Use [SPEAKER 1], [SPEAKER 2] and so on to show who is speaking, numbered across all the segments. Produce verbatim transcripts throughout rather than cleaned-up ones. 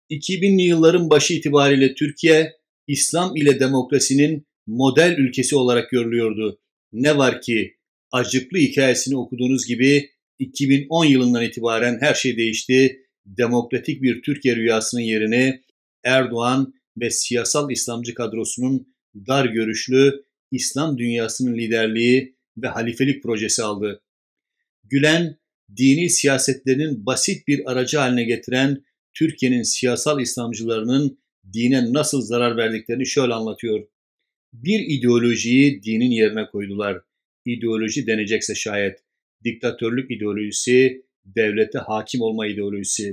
[SPEAKER 1] iki binli yılların başı itibariyle Türkiye, İslam ile demokrasinin model ülkesi olarak görülüyordu. Ne var ki acıklı hikayesini okuduğunuz gibi iki bin on yılından itibaren her şey değişti. Demokratik bir Türkiye rüyasının yerini Erdoğan ve siyasal İslamcı kadrosunun dar görüşlü İslam dünyasının liderliği ve halifelik projesi aldı. Gülen, dini siyasetlerinin basit bir aracı haline getiren Türkiye'nin siyasal İslamcılarının dine nasıl zarar verdiklerini şöyle anlatıyor. Bir ideolojiyi dinin yerine koydular. İdeoloji denecekse şayet diktatörlük ideolojisi, devlete hakim olma ideolojisi.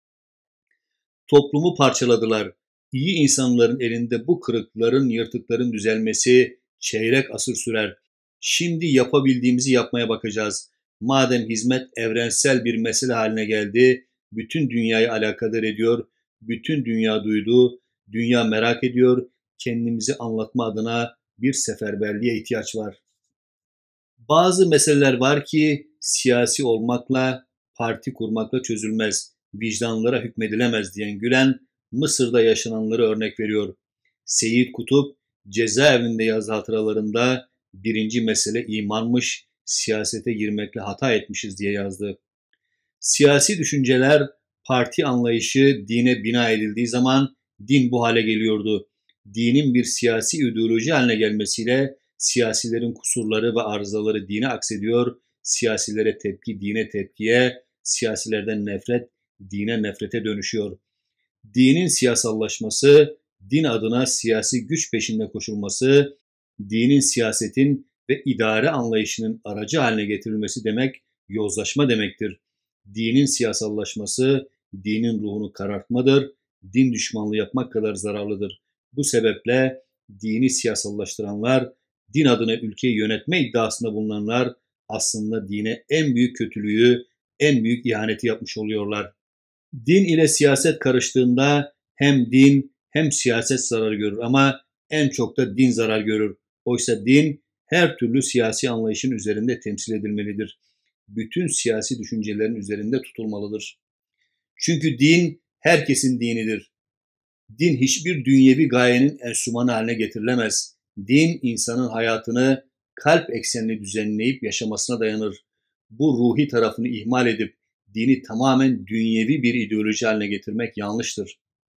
[SPEAKER 1] Toplumu parçaladılar. İyi insanların elinde bu kırıkların, yırtıkların düzelmesi çeyrek asır sürer. Şimdi yapabildiğimizi yapmaya bakacağız. Madem hizmet evrensel bir mesele haline geldi, bütün dünyayı alakadar ediyor, bütün dünya duydu, dünya merak ediyor, kendimizi anlatma adına bir seferberliğe ihtiyaç var. Bazı meseleler var ki siyasi olmakla, parti kurmakla çözülmez, vicdanlara hükmedilemez diyen Gülen, Mısır'da yaşananları örnek veriyor. Seyyid Kutup, cezaevinde yazdığı hatıralarında birinci mesele imanmış, siyasete girmekle hata etmişiz diye yazdı. Siyasi düşünceler, parti anlayışı dine bina edildiği zaman din bu hale geliyordu. Dinin bir siyasi ideoloji haline gelmesiyle siyasilerin kusurları ve arızaları dine aksediyor, siyasilere tepki dine tepkiye, siyasilerden nefret dine nefrete dönüşüyor. Dinin siyasallaşması, din adına siyasi güç peşinde koşulması, dinin siyasetin ve idare anlayışının aracı haline getirilmesi demek yozlaşma demektir. Dinin siyasallaşması, dinin ruhunu karartmadır, din düşmanlığı yapmak kadar zararlıdır. Bu sebeple dini siyasallaştıranlar, din adına ülkeyi yönetme iddiasında bulunanlar aslında dine en büyük kötülüğü, en büyük ihaneti yapmış oluyorlar. Din ile siyaset karıştığında hem din hem siyaset zarar görür ama en çok da din zarar görür. Oysa din her türlü siyasi anlayışın üzerinde temsil edilmelidir. Bütün siyasi düşüncelerin üzerinde tutulmalıdır. Çünkü din herkesin dinidir. Din hiçbir dünyevi gayenin enstrümanı haline getirilemez. Din insanın hayatını kalp eksenli düzenleyip yaşamasına dayanır. Bu ruhi tarafını ihmal edip dini tamamen dünyevi bir ideoloji haline getirmek yanlıştır.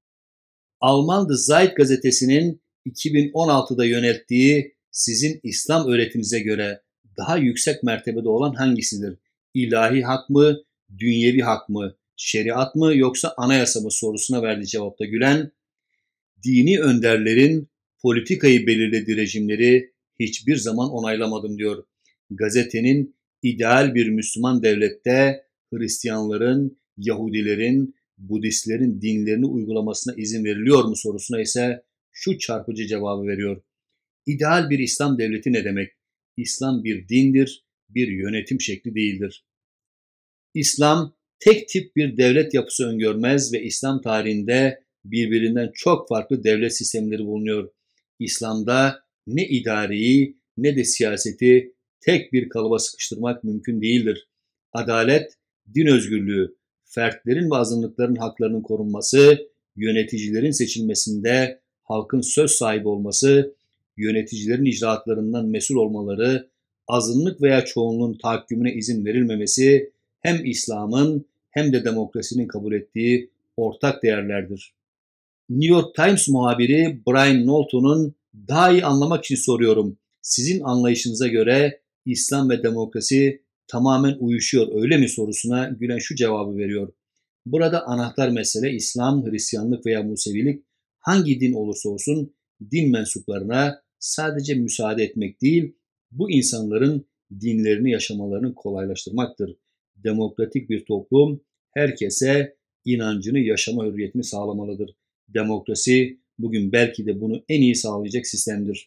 [SPEAKER 1] Alman The Zeit gazetesinin iki bin on altıda yönelttiği sizin İslam öğretinize göre daha yüksek mertebede olan hangisidir? İlahi hak mı, dünyevi hak mı, şeriat mı yoksa anayasa mı sorusuna verdiği cevapta Gülen, dini önderlerin politikayı belirlediği rejimleri hiçbir zaman onaylamadım diyor. Gazetenin ideal bir Müslüman devlette Hristiyanların, Yahudilerin, Budistlerin dinlerini uygulamasına izin veriliyor mu sorusuna ise şu çarpıcı cevabı veriyor. İdeal bir İslam devleti ne demek? İslam bir dindir, bir yönetim şekli değildir. İslam tek tip bir devlet yapısı öngörmez ve İslam tarihinde birbirinden çok farklı devlet sistemleri bulunuyor. İslam'da ne idareyi ne de siyaseti tek bir kalıba sıkıştırmak mümkün değildir. Adalet, din özgürlüğü, fertlerin ve azınlıkların haklarının korunması, yöneticilerin seçilmesinde halkın söz sahibi olması, yöneticilerin icraatlarından mesul olmaları, azınlık veya çoğunluğun tahakkümüne izin verilmemesi hem İslam'ın hem de demokrasinin kabul ettiği ortak değerlerdir. New York Times muhabiri Brian Knowlton'un daha iyi anlamak için soruyorum. Sizin anlayışınıza göre İslam ve demokrasi tamamen uyuşuyor öyle mi sorusuna Gülen şu cevabı veriyor. Burada anahtar mesele İslam, Hristiyanlık veya Musevilik hangi din olursa olsun din mensuplarına sadece müsaade etmek değil, bu insanların dinlerini yaşamalarını kolaylaştırmaktır. Demokratik bir toplum herkese inancını yaşama hürriyetini sağlamalıdır. Demokrasi bugün belki de bunu en iyi sağlayacak sistemdir.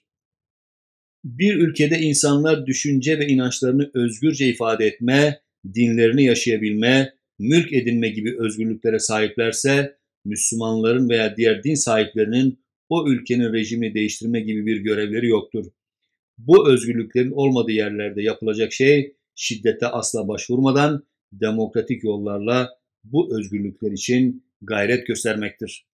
[SPEAKER 1] Bir ülkede insanlar düşünce ve inançlarını özgürce ifade etme, dinlerini yaşayabilme, mülk edinme gibi özgürlüklere sahiplerse, Müslümanların veya diğer din sahiplerinin o ülkenin rejimini değiştirme gibi bir görevleri yoktur. Bu özgürlüklerin olmadığı yerlerde yapılacak şey, şiddete asla başvurmadan demokratik yollarla bu özgürlükler için gayret göstermektir.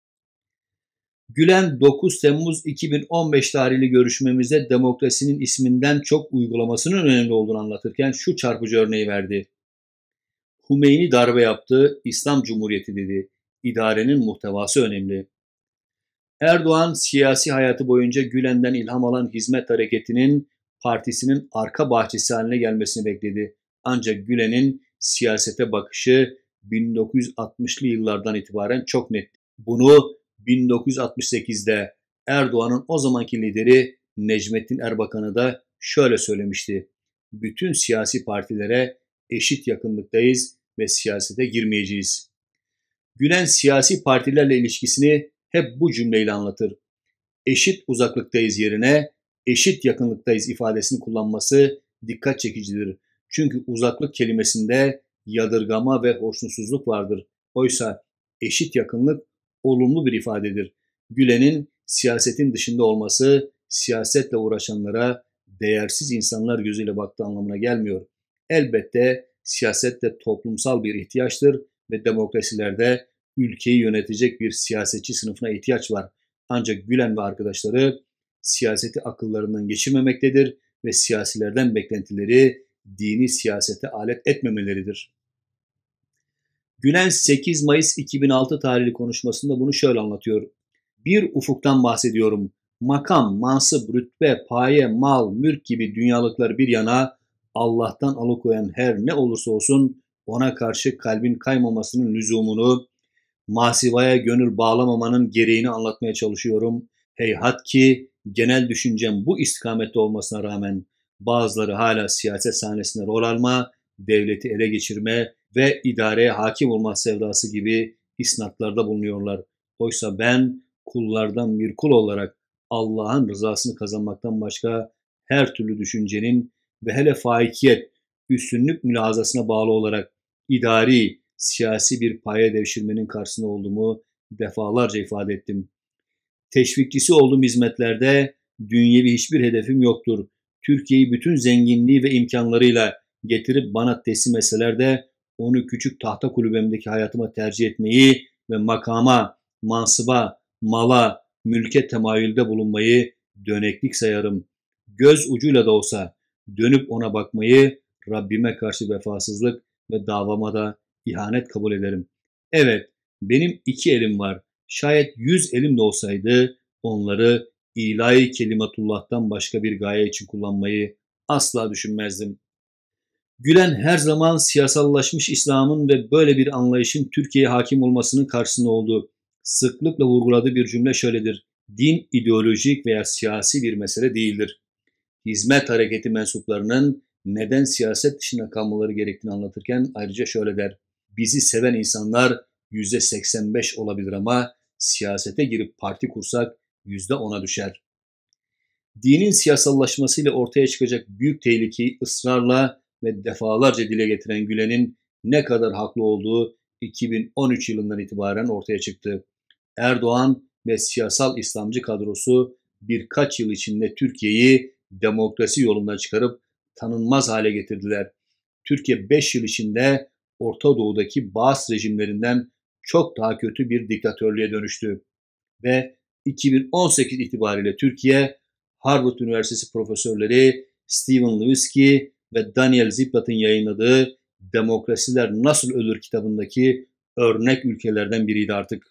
[SPEAKER 1] Gülen dokuz Temmuz iki bin on beş tarihli görüşmemizde demokrasinin isminden çok uygulamasının önemli olduğunu anlatırken şu çarpıcı örneği verdi. Hümeyni darbe yaptı, İslam Cumhuriyeti dedi. İdarenin muhtevası önemli. Erdoğan siyasi hayatı boyunca Gülen'den ilham alan Hizmet Hareketi'nin partisinin arka bahçesi haline gelmesini bekledi. Ancak Gülen'in siyasete bakışı bin dokuz yüz altmışlı yıllardan itibaren çok net. Bunu bin dokuz yüz altmış sekizde Erdoğan'ın o zamanki lideri Necmettin Erbakan'a da şöyle söylemişti. Bütün siyasi partilere eşit yakınlıktayız ve siyasete girmeyeceğiz. Gülen siyasi partilerle ilişkisini hep bu cümleyle anlatır. Eşit uzaklıktayız yerine eşit yakınlıktayız ifadesini kullanması dikkat çekicidir. Çünkü uzaklık kelimesinde yadırgama ve hoşnutsuzluk vardır. Oysa eşit yakınlık olumlu bir ifadedir. Gülen'in siyasetin dışında olması siyasetle uğraşanlara değersiz insanlar gözüyle baktığı anlamına gelmiyor. Elbette siyaset de toplumsal bir ihtiyaçtır ve demokrasilerde ülkeyi yönetecek bir siyasetçi sınıfına ihtiyaç var. Ancak Gülen ve arkadaşları siyaseti akıllarından geçirmemektedir ve siyasilerden beklentileri dini siyasete alet etmemeleridir. Gülen sekiz Mayıs iki bin altı tarihli konuşmasında bunu şöyle anlatıyor. Bir ufuktan bahsediyorum. Makam, mansıp, rütbe, paye, mal, mülk gibi dünyalıklar bir yana Allah'tan alıkoyan her ne olursa olsun ona karşı kalbin kaymamasının lüzumunu, masivaya gönül bağlamamanın gereğini anlatmaya çalışıyorum. Heyhat ki genel düşüncem bu istikamette olmasına rağmen bazıları hala siyaset sahnesinde rol alma, devleti ele geçirme ve idareye hakim olma sevdası gibi isnatlarda bulunuyorlar. Oysa ben kullardan bir kul olarak Allah'ın rızasını kazanmaktan başka her türlü düşüncenin ve hele faikiyet, üstünlük mülahazasına bağlı olarak idari, siyasi bir paya devşirmenin karşısında olduğumu defalarca ifade ettim. Teşvikçisi olduğum hizmetlerde dünyevi hiçbir hedefim yoktur. Türkiye'yi bütün zenginliği ve imkanlarıyla getirip bana teslim etseler de onu küçük tahta kulübemdeki hayatıma tercih etmeyi ve makama, mansıba, mala, mülke temayülde bulunmayı döneklik sayarım. Göz ucuyla da olsa dönüp ona bakmayı Rabbime karşı vefasızlık ve davama da ihanet kabul ederim. Evet, benim iki elim var. Şayet yüz elim de olsaydı onları ilahi kelimatullah'tan başka bir gaye için kullanmayı asla düşünmezdim. Gülen her zaman siyasallaşmış İslam'ın ve böyle bir anlayışın Türkiye'ye hakim olmasının karşısında oldu. Sıklıkla vurguladığı bir cümle şöyledir. Din ideolojik veya siyasi bir mesele değildir. Hizmet hareketi mensuplarının neden siyaset dışında kalmaları gerektiğini anlatırken ayrıca şöyle der. Bizi seven insanlar yüzde seksen beş olabilir ama siyasete girip parti kursak yüzde ona düşer. Dinin siyasallaşmasıyla ortaya çıkacak büyük tehlikeyi ısrarla ve defalarca dile getiren Gülen'in ne kadar haklı olduğu iki bin on üç yılından itibaren ortaya çıktı. Erdoğan ve siyasal İslamcı kadrosu birkaç yıl içinde Türkiye'yi demokrasi yolundan çıkarıp tanınmaz hale getirdiler. Türkiye beş yıl içinde Orta Doğu'daki Baas rejimlerinden çok daha kötü bir diktatörlüğe dönüştü. Ve iki bin on sekiz itibariyle Türkiye, Harvard Üniversitesi profesörleri Steven Levitsky ve Daniel Ziblatt'ın yayınladığı Demokrasiler Nasıl Ölür kitabındaki örnek ülkelerden biriydi artık.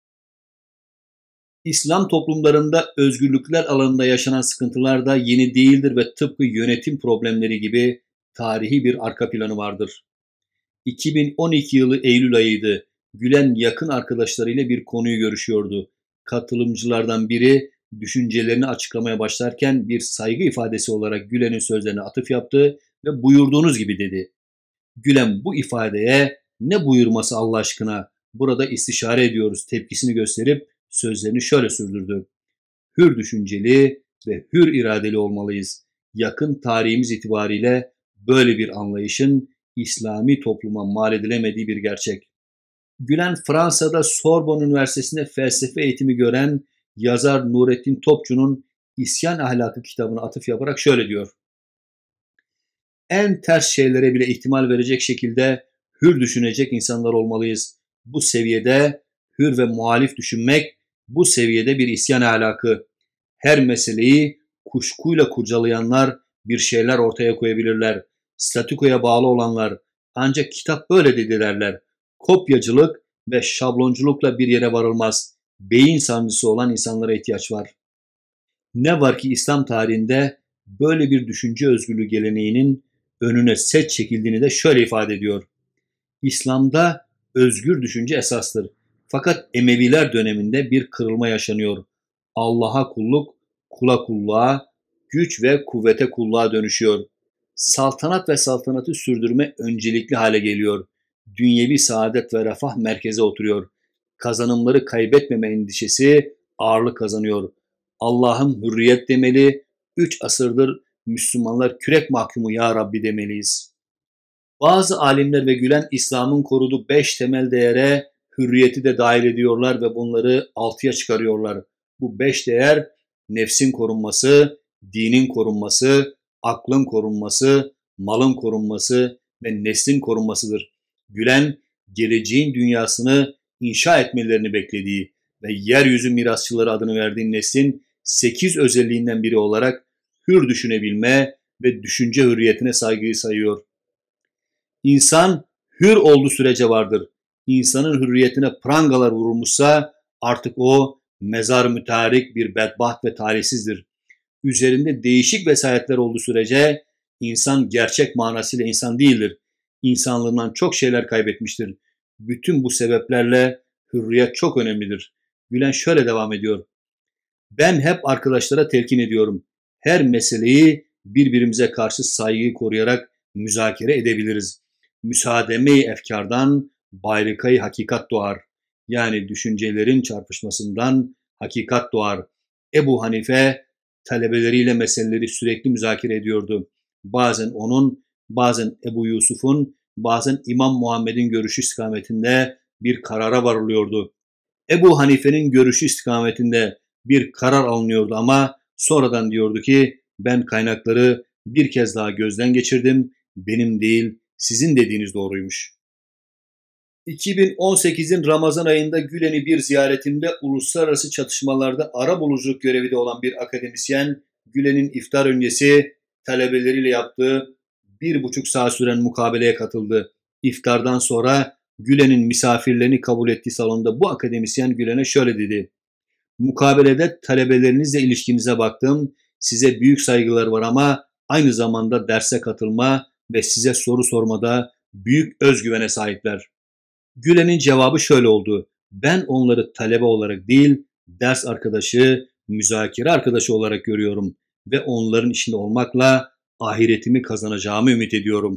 [SPEAKER 1] İslam toplumlarında özgürlükler alanında yaşanan sıkıntılar da yeni değildir ve tıpkı yönetim problemleri gibi tarihi bir arka planı vardır. iki bin on iki yılı Eylül ayıydı. Gülen yakın arkadaşlarıyla bir konuyu görüşüyordu. Katılımcılardan biri düşüncelerini açıklamaya başlarken bir saygı ifadesi olarak Gülen'in sözlerine atıf yaptı ve buyurduğunuz gibi dedi. Gülen bu ifadeye ne buyurması Allah aşkına, burada istişare ediyoruz tepkisini gösterip sözlerini şöyle sürdürdü. Hür düşünceli ve hür iradeli olmalıyız. Yakın tarihimiz itibariyle böyle bir anlayışın İslami topluma mal edilemediği bir gerçek. Gülen Fransa'da Sorbonne Üniversitesi'nde felsefe eğitimi gören yazar Nurettin Topçu'nun İsyan Ahlakı kitabına atıf yaparak şöyle diyor. En ters şeylere bile ihtimal verecek şekilde hür düşünecek insanlar olmalıyız. Bu seviyede hür ve muhalif düşünmek bu seviyede bir isyan ahlakı. Her meseleyi kuşkuyla kurcalayanlar bir şeyler ortaya koyabilirler. Statükoya bağlı olanlar ancak kitap böyle dedi derler. Kopyacılık ve şablonculukla bir yere varılmaz. Beyin sancısı olan insanlara ihtiyaç var. Ne var ki İslam tarihinde böyle bir düşünce özgürlüğü geleneğinin önüne set çekildiğini de şöyle ifade ediyor. İslam'da özgür düşünce esastır. Fakat Emeviler döneminde bir kırılma yaşanıyor. Allah'a kulluk, kula kulluğa, güç ve kuvvete kulluğa dönüşüyor. Saltanat ve saltanatı sürdürme öncelikli hale geliyor. Dünyevi saadet ve refah merkeze oturuyor. Kazanımları kaybetmeme endişesi ağırlık kazanıyor. Allah'ım hürriyet demeli, üç asırdır Müslümanlar kürek mahkumu ya Rabbi demeliyiz. Bazı alimler ve Gülen İslam'ın koruduğu beş temel değere hürriyeti de dahil ediyorlar ve bunları altıya çıkarıyorlar. Bu beş değer nefsin korunması, dinin korunması, aklın korunması, malın korunması ve neslin korunmasıdır. Gülen geleceğin dünyasını inşa etmelerini beklediği ve yeryüzü mirasçıları adını verdiği neslin sekiz özelliğinden biri olarak hür düşünebilme ve düşünce hürriyetine saygıyı sayıyor. İnsan hür olduğu sürece vardır. İnsanın hürriyetine prangalar vurulmuşsa artık o mezar mütarik bir bedbaht ve talihsizdir. Üzerinde değişik vesayetler olduğu sürece insan gerçek manasıyla insan değildir. İnsanlığından çok şeyler kaybetmiştir. Bütün bu sebeplerle hürriyet çok önemlidir. Gülen şöyle devam ediyor. Ben hep arkadaşlara telkin ediyorum. Her meseleyi birbirimize karşı saygıyı koruyarak müzakere edebiliriz. Müsaademe-i efkardan bayrikayı hakikat doğar. Yani düşüncelerin çarpışmasından hakikat doğar. Ebu Hanife talebeleriyle meseleleri sürekli müzakere ediyordu. Bazen onun, bazen Ebu Yusuf'un, bazen İmam Muhammed'in görüşü istikametinde bir karara varılıyordu. Ebu Hanife'nin görüşü istikametinde bir karar alınıyordu ama sonradan diyordu ki ben kaynakları bir kez daha gözden geçirdim, benim değil sizin dediğiniz doğruymuş. iki bin on sekizin Ramazan ayında Gülen'i bir ziyaretimde uluslararası çatışmalarda arabuluculuk görevi de olan bir akademisyen Gülen'in iftar öncesi talebeleriyle yaptığı bir buçuk saat süren mukabeleye katıldı. İftardan sonra Gülen'in misafirlerini kabul ettiği salonda bu akademisyen Gülen'e şöyle dedi. Mukabelede talebelerinizle ilişkinize baktım. Size büyük saygılar var ama aynı zamanda derse katılma ve size soru sormada büyük özgüvene sahipler. Gülen'in cevabı şöyle oldu. Ben onları talebe olarak değil, ders arkadaşı, müzakere arkadaşı olarak görüyorum ve onların içinde olmakla ahiretimi kazanacağımı ümit ediyorum.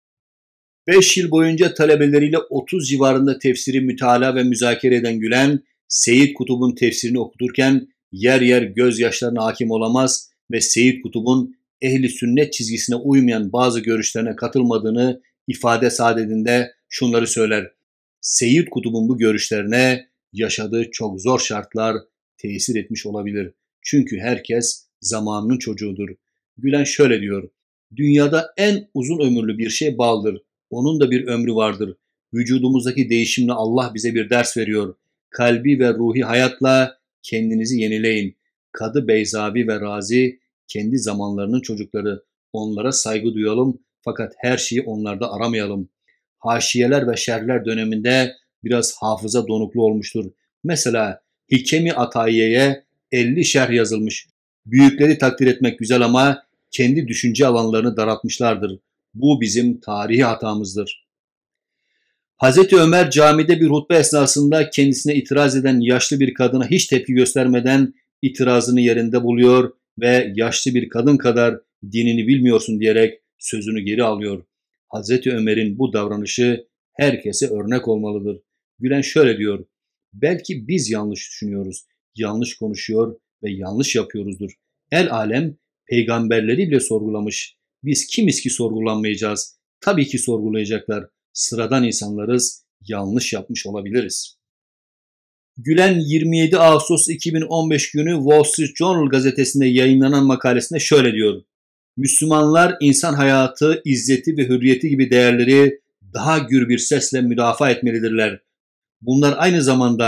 [SPEAKER 1] beş yıl boyunca talebeleriyle otuz civarında tefsiri mütalaa ve müzakere eden Gülen, Seyyid Kutub'un tefsirini okuturken yer yer gözyaşlarına hakim olamaz ve Seyyid Kutub'un ehli sünnet çizgisine uymayan bazı görüşlerine katılmadığını ifade saadetinde şunları söyler. Seyyid Kutub'un bu görüşlerine yaşadığı çok zor şartlar tesir etmiş olabilir. Çünkü herkes zamanının çocuğudur. Gülen şöyle diyor. Dünyada en uzun ömürlü bir şey baldır. Onun da bir ömrü vardır. Vücudumuzdaki değişimle Allah bize bir ders veriyor. Kalbi ve ruhi hayatla kendinizi yenileyin. Kadı Beyzavi ve Razi kendi zamanlarının çocukları. Onlara saygı duyalım fakat her şeyi onlarda aramayalım. Haşiyeler ve şerhler döneminde biraz hafıza donuklu olmuştur. Mesela Hikemi Atayiye'ye elli şerh yazılmış. Büyükleri takdir etmek güzel ama kendi düşünce alanlarını daraltmışlardır. Bu bizim tarihi hatamızdır. Hazreti Ömer camide bir hutbe esnasında kendisine itiraz eden yaşlı bir kadına hiç tepki göstermeden itirazını yerinde buluyor ve yaşlı bir kadın kadar dinini bilmiyorsun diyerek sözünü geri alıyor. Hazreti Ömer'in bu davranışı herkese örnek olmalıdır. Gülen şöyle diyor. Belki biz yanlış düşünüyoruz, yanlış konuşuyor ve yanlış yapıyoruzdur. El alem peygamberleri bile sorgulamış. Biz kimiz ki sorgulanmayacağız? Tabii ki sorgulayacaklar. Sıradan insanlarız, yanlış yapmış olabiliriz. Gülen yirmi yedi Ağustos iki bin on beş günü Wall Street Journal gazetesinde yayınlanan makalesinde şöyle diyor. Müslümanlar insan hayatı, izzeti ve hürriyeti gibi değerleri daha gür bir sesle müdafaa etmelidirler. Bunlar aynı zamanda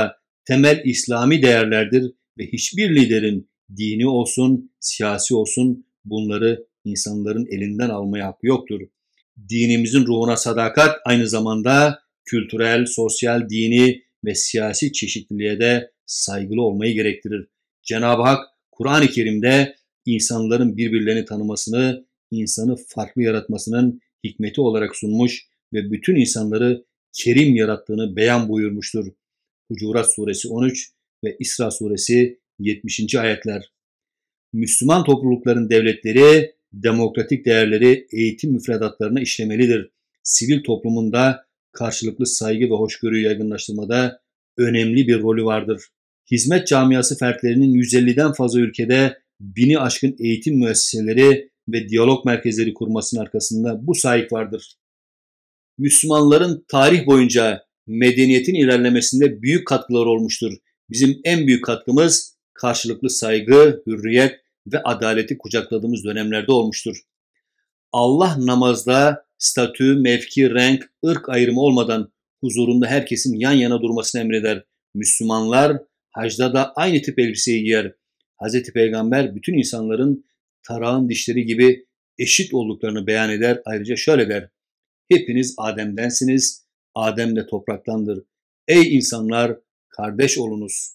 [SPEAKER 1] temel İslami değerlerdir ve hiçbir liderin dini olsun, siyasi olsun bunları insanların elinden almaya hakkı yoktur. Dinimizin ruhuna sadakat aynı zamanda kültürel, sosyal, dini ve siyasi çeşitliliğe de saygılı olmayı gerektirir. Cenab-ı Hak Kur'an-ı Kerim'de insanların birbirlerini tanımasını, insanı farklı yaratmasının hikmeti olarak sunmuş ve bütün insanları kerim yarattığını beyan buyurmuştur. Hucurat Suresi on üç ve İsra Suresi yetmişinci ayetler. Müslüman toplulukların devletleri demokratik değerleri eğitim müfredatlarına işlemelidir. Sivil toplumunda karşılıklı saygı ve hoşgörüyü yaygınlaştırmada önemli bir rolü vardır. Hizmet camiası fertlerinin yüz elliden fazla ülkede bini aşkın eğitim müesseseleri ve diyalog merkezleri kurmasının arkasında bu sahip vardır. Müslümanların tarih boyunca medeniyetin ilerlemesinde büyük katkıları olmuştur. Bizim en büyük katkımız karşılıklı saygı, hürriyet ve adaleti kucakladığımız dönemlerde olmuştur. Allah namazda statü, mevki, renk, ırk ayrımı olmadan huzurunda herkesin yan yana durmasını emreder. Müslümanlar hacda da aynı tip elbiseyi giyer. Hz. Peygamber bütün insanların tarağın dişleri gibi eşit olduklarını beyan eder. Ayrıca şöyle der: hepiniz Adem'densiniz, Adem de topraktandır. Ey insanlar, kardeş olunuz.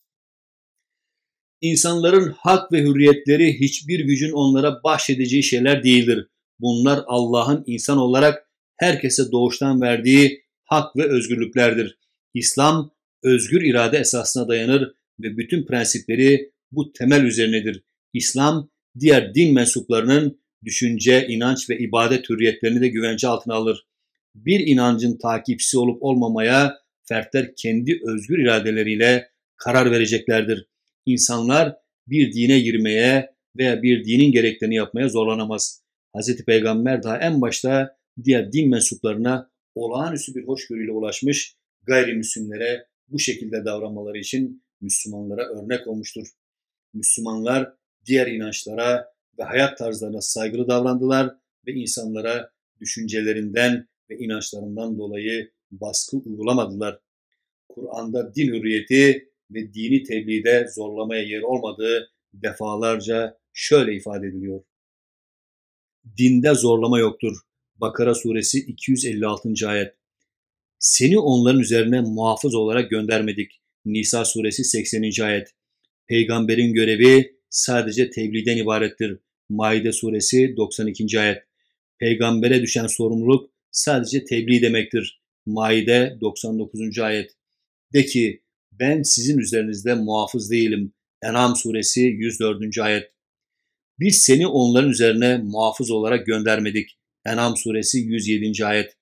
[SPEAKER 1] İnsanların hak ve hürriyetleri hiçbir gücün onlara bahşedeceği şeyler değildir. Bunlar Allah'ın insan olarak herkese doğuştan verdiği hak ve özgürlüklerdir. İslam, özgür irade esasına dayanır ve bütün prensipleri bu temel üzerinedir. İslam, diğer din mensuplarının düşünce, inanç ve ibadet hürriyetlerini de güvence altına alır. Bir inancın takipçisi olup olmamaya fertler kendi özgür iradeleriyle karar vereceklerdir. İnsanlar bir dine girmeye veya bir dinin gereklerini yapmaya zorlanamaz. Hz. Peygamber daha en başta diğer din mensuplarına olağanüstü bir hoşgörüyle ulaşmış, gayrimüslimlere bu şekilde davranmaları için Müslümanlara örnek olmuştur. Müslümanlar diğer inançlara ve hayat tarzlarına saygılı davrandılar ve insanlara düşüncelerinden ve inançlarından dolayı baskı uygulamadılar. Kur'an'da din hürriyeti ve dini tebliğde zorlamaya yer olmadığı defalarca şöyle ifade ediliyor. Dinde zorlama yoktur. Bakara suresi iki yüz elli altıncı ayet. Seni onların üzerine muhafız olarak göndermedik. Nisa suresi sekseninci ayet. Peygamberin görevi sadece tebliğden ibarettir. Maide suresi doksan ikinci ayet. Peygambere düşen sorumluluk sadece tebliğ demektir. Maide doksan dokuzuncu ayet. De ki ben sizin üzerinizde muhafız değilim. En'am suresi yüz dördüncü ayet. Biz seni onların üzerine muhafız olarak göndermedik. En'am suresi yüz yedinci ayet.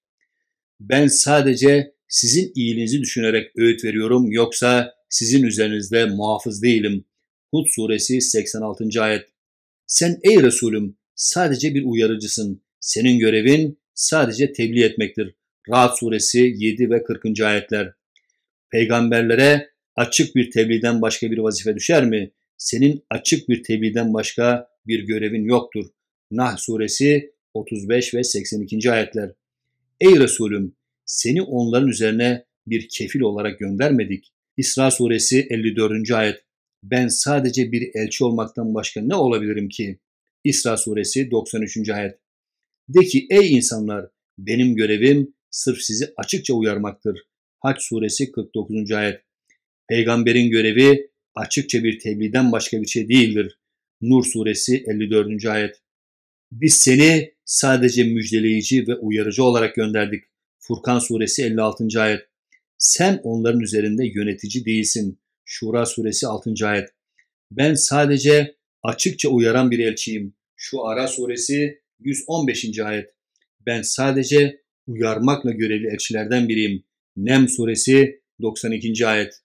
[SPEAKER 1] Ben sadece sizin iyiliğinizi düşünerek öğüt veriyorum, yoksa sizin üzerinizde muhafız değilim. Hud suresi seksen altıncı ayet. Sen ey Resulüm sadece bir uyarıcısın. Senin görevin sadece tebliğ etmektir. Ra'd suresi yedi ve kırkıncı ayetler. Peygamberlere açık bir tebliğden başka bir vazife düşer mi? Senin açık bir tebliğden başka bir görevin yoktur. Nahl suresi otuz beş ve seksen ikinci ayetler. Ey Resulüm, seni onların üzerine bir kefil olarak göndermedik. İsra suresi elli dördüncü ayet. Ben sadece bir elçi olmaktan başka ne olabilirim ki? İsra suresi doksan üçüncü ayet. De ki ey insanlar, benim görevim sırf sizi açıkça uyarmaktır. Hac suresi kırk dokuzuncu ayet. Peygamberin görevi açıkça bir tebliğden başka bir şey değildir. Nur suresi elli dördüncü ayet. Biz seni sadece müjdeleyici ve uyarıcı olarak gönderdik. Furkan suresi elli altıncı ayet. Sen onların üzerinde yönetici değilsin. Şura suresi altıncı ayet. Ben sadece açıkça uyaran bir elçiyim. Şuara suresi yüz on beşinci ayet. Ben sadece uyarmakla görevli elçilerden biriyim. Nem suresi doksan ikinci ayet.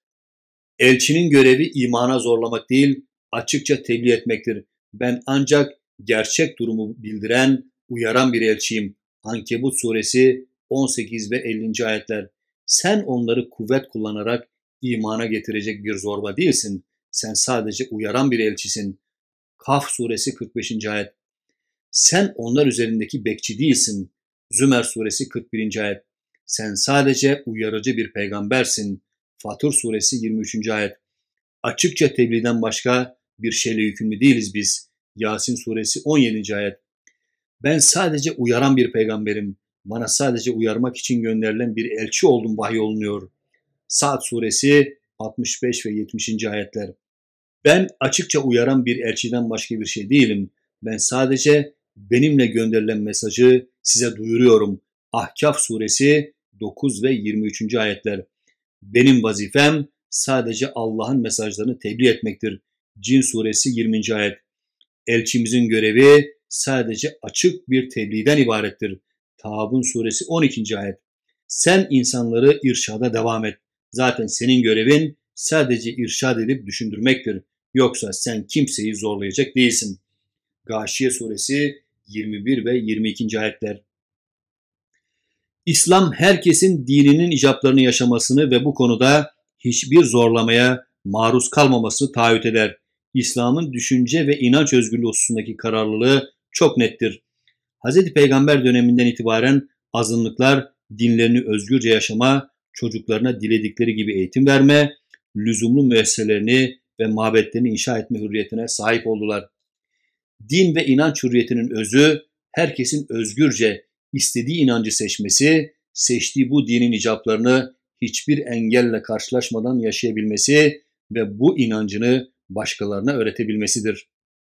[SPEAKER 1] Elçinin görevi imana zorlamak değil, açıkça tebliğ etmektir. Ben ancak gerçek durumu bildiren, uyaran bir elçiyim. Ankebut suresi on sekiz ve ellinci ayetler. Sen onları kuvvet kullanarak imana getirecek bir zorba değilsin. Sen sadece uyaran bir elçisin. Kaf suresi kırk beşinci ayet. Sen onlar üzerindeki bekçi değilsin. Zümer suresi kırk birinci ayet. Sen sadece uyarıcı bir peygambersin. Fatır suresi yirmi üçüncü ayet. Açıkça tebliğden başka bir şeyle yükümlü değiliz biz. Yasin suresi on yedinci ayet. Ben sadece uyaran bir peygamberim. Bana sadece uyarmak için gönderilen bir elçi oldum vahyolunuyor. Sa'd suresi altmış beş ve yetmişinci ayetler. Ben açıkça uyaran bir elçiden başka bir şey değilim. Ben sadece benimle gönderilen mesajı size duyuruyorum. Ahkaf suresi dokuz ve yirmi üçüncü ayetler. Benim vazifem sadece Allah'ın mesajlarını tebliğ etmektir. Cin suresi yirminci ayet. Elçimizin görevi sadece açık bir tebliğden ibarettir. Tağabun suresi on ikinci ayet. Sen insanları irşada devam et. Zaten senin görevin sadece irşad edip düşündürmektir. Yoksa sen kimseyi zorlayacak değilsin. Gâşiye suresi yirmi bir ve yirmi ikinci ayetler. İslam herkesin dininin icaplarını yaşamasını ve bu konuda hiçbir zorlamaya maruz kalmamasını taahhüt eder. İslam'ın düşünce ve inanç özgürlüğü hususundaki kararlılığı çok nettir. Hz. Peygamber döneminden itibaren azınlıklar dinlerini özgürce yaşama, çocuklarına diledikleri gibi eğitim verme, lüzumlu müesseselerini ve mabetlerini inşa etme hürriyetine sahip oldular. Din ve inanç hürriyetinin özü, herkesin özgürce istediği inancı seçmesi, seçtiği bu dinin icaplarını hiçbir engelle karşılaşmadan yaşayabilmesi ve bu inancını başkalarına öğretebilmesidir.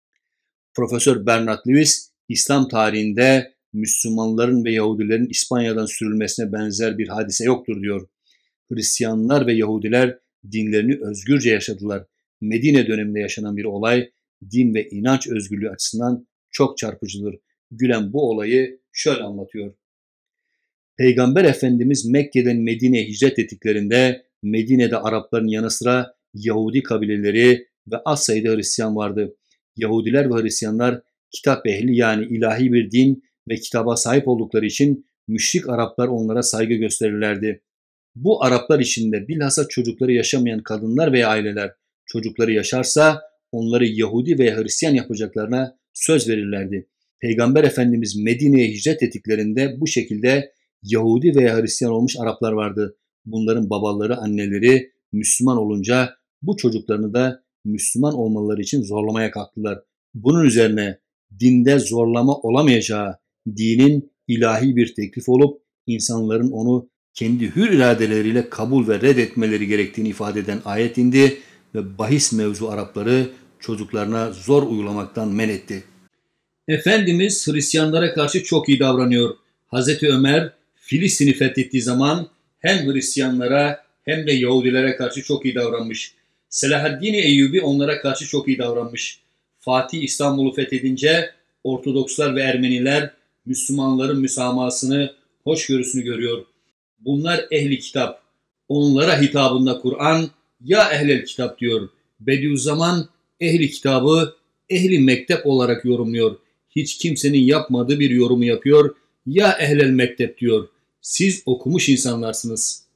[SPEAKER 1] Profesör Bernard Lewis, İslam tarihinde Müslümanların ve Yahudilerin İspanya'dan sürülmesine benzer bir hadise yoktur diyor. Hristiyanlar ve Yahudiler dinlerini özgürce yaşadılar. Medine döneminde yaşanan bir olay, din ve inanç özgürlüğü açısından çok çarpıcıdır. Gülen bu olayı şöyle anlatıyor. Peygamber Efendimiz Mekke'den Medine'ye hicret ettiklerinde Medine'de Arapların yanı sıra Yahudi kabileleri ve az sayıda Hristiyan vardı. Yahudiler ve Hristiyanlar kitap ehli yani ilahi bir din ve kitaba sahip oldukları için müşrik Araplar onlara saygı gösterirlerdi. Bu Araplar içinde bilhassa çocukları yaşamayan kadınlar veya aileler çocukları yaşarsa onları Yahudi veya Hristiyan yapacaklarına söz verirlerdi. Peygamber Efendimiz Medine'ye hicret ettiklerinde bu şekilde Yahudi veya Hristiyan olmuş Araplar vardı. Bunların babaları, anneleri Müslüman olunca bu çocuklarını da Müslüman olmaları için zorlamaya kalktılar. Bunun üzerine dinde zorlama olamayacağı, dinin ilahi bir teklif olup insanların onu kendi hür iradeleriyle kabul ve reddetmeleri gerektiğini ifade eden ayet indi ve bahis mevzu Arapları çocuklarına zor uygulamaktan men etti. Efendimiz Hristiyanlara karşı çok iyi davranıyor. Hazreti Ömer Filistin'i fethettiği zaman hem Hristiyanlara hem de Yahudilere karşı çok iyi davranmış. Selahaddin Eyyubi onlara karşı çok iyi davranmış. Fatih İstanbul'u fethedince Ortodokslar ve Ermeniler Müslümanların müsamahasını, hoşgörüsünü görüyor. Bunlar ehli kitap. Onlara hitabında Kur'an ya ehlel kitap diyor. Bediüzzaman ehli kitabı ehli mektep olarak yorumluyor. Hiç kimsenin yapmadığı bir yorumu yapıyor. Ya ehlel mektep diyor. Siz okumuş insanlarsınız.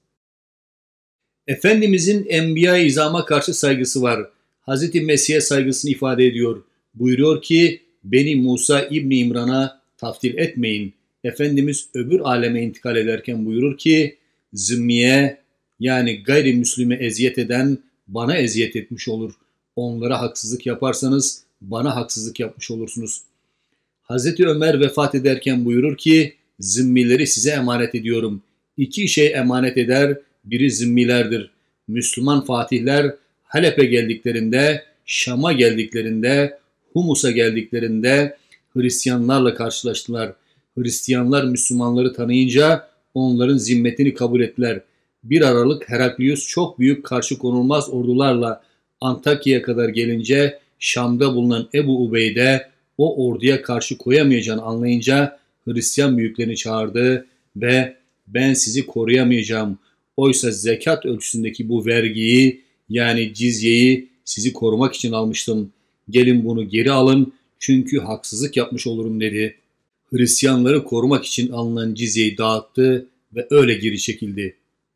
[SPEAKER 1] Efendimizin Enbiya-i İzam'a karşı saygısı var. Hazreti Mesih'e saygısını ifade ediyor. Buyuruyor ki beni Musa İbni İmran'a taftil etmeyin. Efendimiz öbür aleme intikal ederken buyurur ki zimmiye yani gayrimüslime eziyet eden bana eziyet etmiş olur. Onlara haksızlık yaparsanız bana haksızlık yapmış olursunuz. Hazreti Ömer vefat ederken buyurur ki zimmileri size emanet ediyorum. İki şey emanet eder, biri zimmilerdir. Müslüman fatihler Halep'e geldiklerinde, Şam'a geldiklerinde, Humus'a geldiklerinde Hristiyanlarla karşılaştılar. Hristiyanlar Müslümanları tanıyınca onların zimmetini kabul ettiler. Bir Aralık Heraklius çok büyük karşı konulmaz ordularla Antakya'ya kadar gelince Şam'da bulunan Ebu Ubeyde o orduya karşı koyamayacağını anlayınca Hristiyan büyüklerini çağırdı ve ben sizi koruyamayacağım. Oysa zekat ölçüsündeki bu vergiyi yani cizyeyi sizi korumak için almıştım. Gelin bunu geri alın çünkü haksızlık yapmış olurum dedi. Hristiyanları korumak için alınan cizyeyi dağıttı ve öyle geri çekildi.